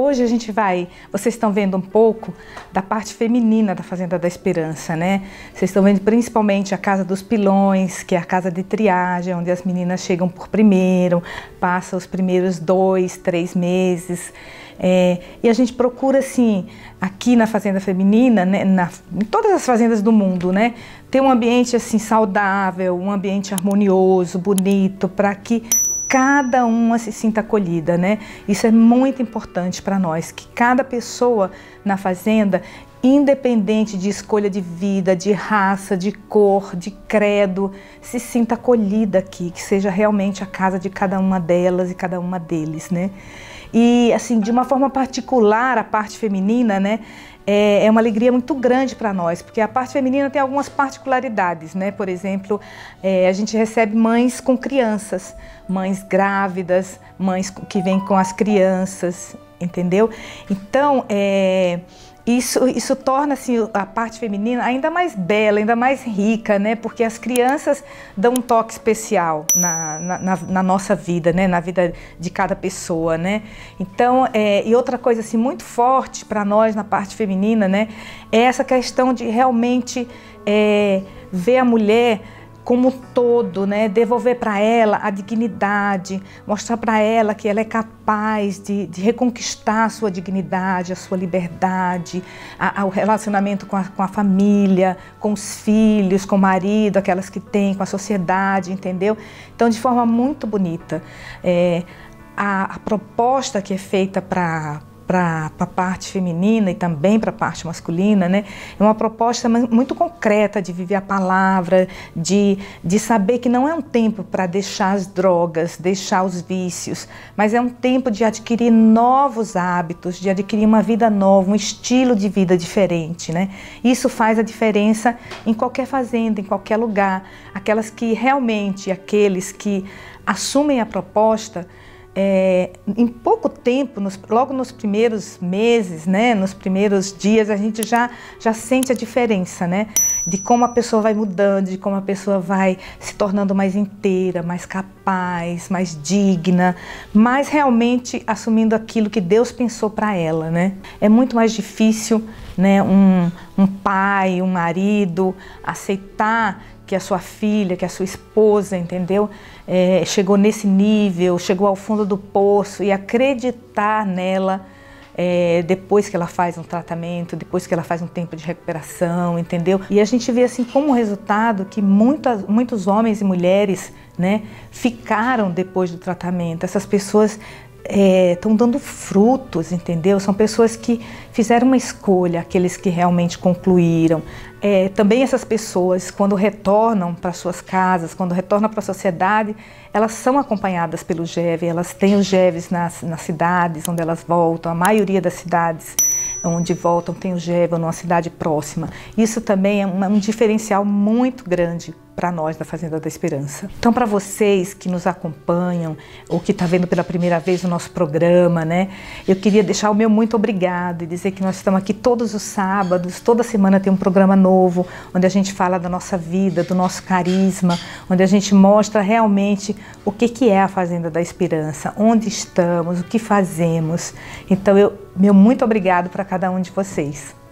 hoje vocês estão vendo um pouco da parte feminina da Fazenda da Esperança, né? Vocês estão vendo principalmente a Casa dos Pilões, que é a casa de triagem, onde as meninas chegam por primeiro, passam os primeiros 2, 3 meses. E a gente procura, assim, aqui na Fazenda Feminina, né, em todas as fazendas do mundo, né, ter um ambiente assim saudável, um ambiente harmonioso, bonito, para que cada uma se sinta acolhida, né? Isso é muito importante para nós, que cada pessoa na fazenda, independente de escolha de vida, de raça, de cor, de credo, se sinta acolhida aqui, que seja realmente a casa de cada uma delas e cada uma deles, né? E, assim, de uma forma particular, a parte feminina, né, é uma alegria muito grande para nós, porque a parte feminina tem algumas particularidades, né? Por exemplo, a gente recebe mães com crianças, mães grávidas, mães que vêm com as crianças, entendeu? Então, isso torna, assim, a parte feminina ainda mais bela, ainda mais rica, né? Porque as crianças dão um toque especial na nossa vida, né? Na vida de cada pessoa, né? Então, e outra coisa assim muito forte para nós na parte feminina, né? É essa questão de realmente ver a mulher como um todo, né? Devolver para ela a dignidade, mostrar para ela que ela é capaz de reconquistar a sua dignidade, a sua liberdade, o relacionamento com a família, com os filhos, com o marido, aquelas que tem, com a sociedade, entendeu? Então, de forma muito bonita. A proposta que é feita para a parte feminina e também para a parte masculina, né? É uma proposta muito concreta de viver a palavra, de saber que não é um tempo para deixar as drogas, deixar os vícios, mas é um tempo de adquirir novos hábitos, de adquirir uma vida nova, um estilo de vida diferente, né? Isso faz a diferença em qualquer fazenda, em qualquer lugar. Aquelas que realmente, aqueles que assumem a proposta, em pouco tempo, logo nos primeiros meses, né, nos primeiros dias, a gente já sente a diferença, né, de como a pessoa vai mudando, de como a pessoa vai se tornando mais inteira, mais capaz, mais digna, mais realmente assumindo aquilo que Deus pensou para ela, né. É muito mais difícil, né, um pai, um marido aceitar que a sua filha, que a sua esposa, entendeu? Chegou nesse nível, chegou ao fundo do poço e acreditar nela depois que ela faz um tratamento, depois que ela faz um tempo de recuperação, entendeu? E a gente vê assim como resultado que muitos homens e mulheres, né, ficaram depois do tratamento. Essas pessoas estão dando frutos, entendeu? São pessoas que fizeram uma escolha, aqueles que realmente concluíram. Também essas pessoas, quando retornam para suas casas, quando retornam para a sociedade, elas são acompanhadas pelo GEV, elas têm os GEVs nas cidades onde elas voltam, a maioria das cidades onde voltam tem o GEV ou numa cidade próxima. Isso também é um diferencial muito grande para nós da Fazenda da Esperança. Então, para vocês que nos acompanham ou que estão vendo pela primeira vez o nosso programa, né, eu queria deixar o meu muito obrigado e dizer que nós estamos aqui todos os sábados, toda semana tem um programa novo, onde a gente fala da nossa vida, do nosso carisma, onde a gente mostra realmente o que é a Fazenda da Esperança, onde estamos, o que fazemos. Então, meu muito obrigado para cada um de vocês.